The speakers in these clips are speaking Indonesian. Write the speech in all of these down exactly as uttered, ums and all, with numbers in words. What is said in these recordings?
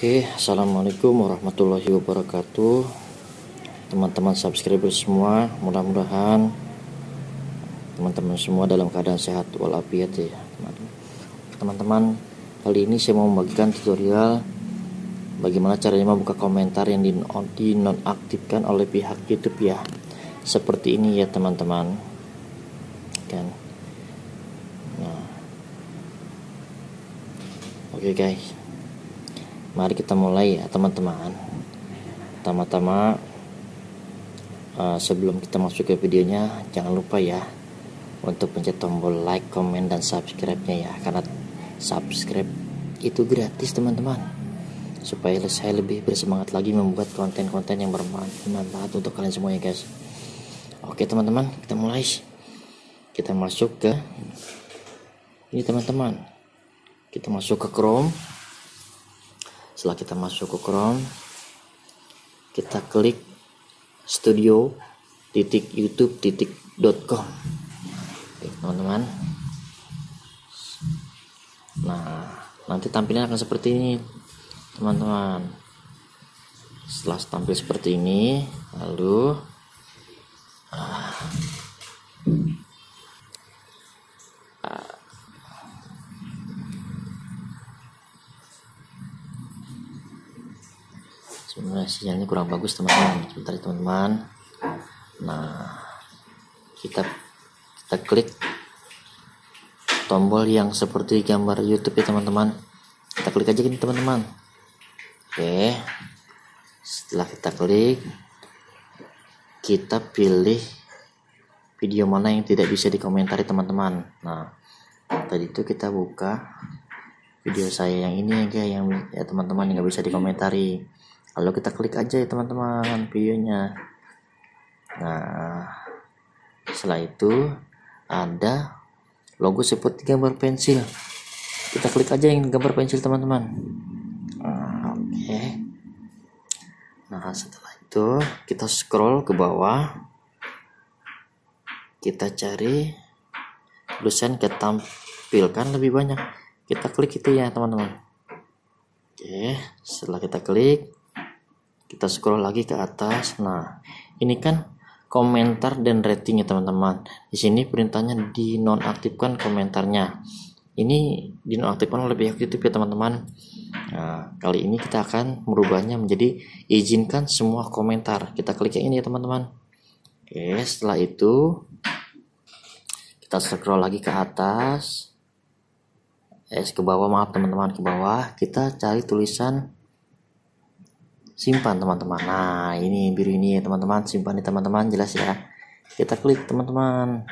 Oke, assalamualaikum warahmatullahi wabarakatuh, teman-teman subscriber semua. Mudah-mudahan teman-teman semua dalam keadaan sehat walafiat ya, teman-teman. Kali ini saya mau membagikan tutorial bagaimana caranya membuka komentar yang dinonaktifkan oleh pihak YouTube ya. Seperti ini ya teman-teman. Kan. Nah. Oke guys. Mari kita mulai ya teman-teman. Pertama-tama uh, sebelum kita masuk ke videonya, jangan lupa ya untuk pencet tombol like, comment, dan subscribe-nya ya. Karena subscribe itu gratis teman-teman, supaya saya lebih bersemangat lagi membuat konten-konten yang bermanfaat untuk kalian semua ya guys. Oke teman-teman, kita mulai. Kita masuk ke ini teman-teman. Kita masuk ke Chrome. Setelah kita masuk ke Chrome, kita klik studio titik youtube titik com. Oke teman-teman. Nah, nanti tampilannya akan seperti ini teman-teman. Setelah tampil seperti ini, lalu ah, ah, sebenarnya sinyalnya kurang bagus teman-teman, sebentar teman-teman. Nah, kita kita klik tombol yang seperti gambar YouTube ya teman-teman. Kita klik aja gini teman-teman. Oke, setelah kita klik, kita pilih video mana yang tidak bisa dikomentari teman-teman. Nah, tadi itu kita buka video saya yang ini ya, yang ya teman-teman yang nggak bisa dikomentari. Lalu kita klik aja ya teman-teman videonya. Nah, setelah itu ada logo seperti gambar pensil. Kita klik aja yang gambar pensil teman-teman. Nah, oke. Okay. Nah, setelah itu kita scroll ke bawah. Kita cari tulisan ketampilkan lebih banyak. Kita klik itu ya teman-teman. Oke, okay. Setelah kita klik, kita scroll lagi ke atas. Nah, ini kan komentar dan rating ya teman-teman. Di sini perintahnya dinonaktifkan komentarnya. Ini dinonaktifkan oleh pihak YouTube ya teman-teman. Nah, kali ini kita akan merubahnya menjadi izinkan semua komentar. Kita klik yang ini ya teman-teman. Oke, setelah itu kita scroll lagi ke atas. Eh, ke bawah, maaf teman-teman, ke bawah. Kita cari tulisan simpan teman-teman. Nah, ini biru ini ya teman-teman, simpan nih teman-teman, jelas ya. Kita klik teman-teman.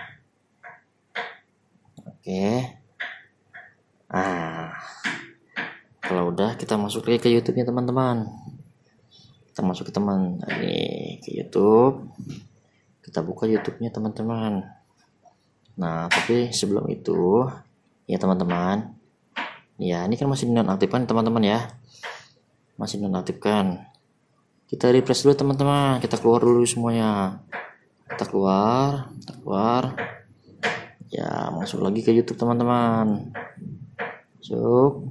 Oke. Nah, kalau udah kita masuk lagi ke YouTube-nya teman-teman. Kita masuk ke teman ini ke YouTube. Kita buka YouTube-nya teman-teman. Nah, tapi sebelum itu ya teman-teman. Ya, ini kan masih dinonaktifkan teman-teman ya. Masih dinonaktifkan. Kita refresh dulu teman-teman, kita keluar dulu semuanya. Kita keluar, kita keluar. Ya, masuk lagi ke YouTube teman-teman. Masuk.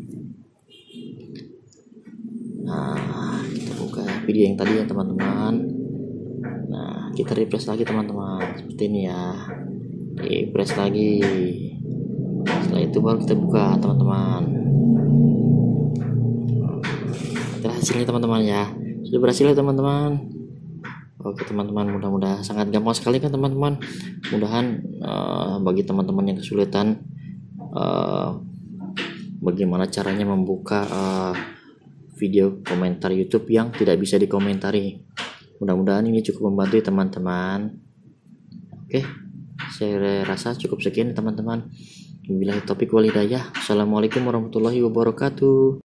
Nah, kita buka video yang tadi ya teman-teman. Nah, kita refresh lagi teman-teman. Seperti ini ya. Refresh lagi. Setelah itu baru kita buka teman-teman. Kita hasilnya teman-teman ya. Sudah berhasil ya teman-teman. Oke teman-teman, mudah-mudahan sangat gampang sekali kan teman-teman. Mudahan uh, bagi teman-teman yang kesulitan uh, bagaimana caranya membuka uh, video komentar YouTube yang tidak bisa dikomentari. Mudah-mudahan ini cukup membantu ya teman-teman. Oke, saya rasa cukup sekian teman-teman. Wabillahi taufiq wal hidayah. Assalamualaikum warahmatullahi wabarakatuh.